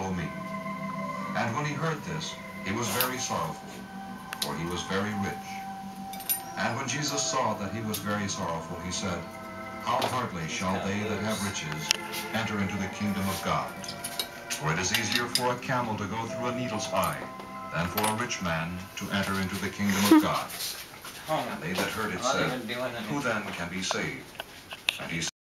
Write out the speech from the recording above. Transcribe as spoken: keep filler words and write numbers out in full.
follow me. And when he heard this, he was very sorrowful, for he was very rich. And when Jesus saw that he was very sorrowful, he said, How hardly shall they that have riches enter into the kingdom of God? For it is easier for a camel to go through a needle's eye than for a rich man to enter into the kingdom of God. And they that heard it said, Who then can be saved? And he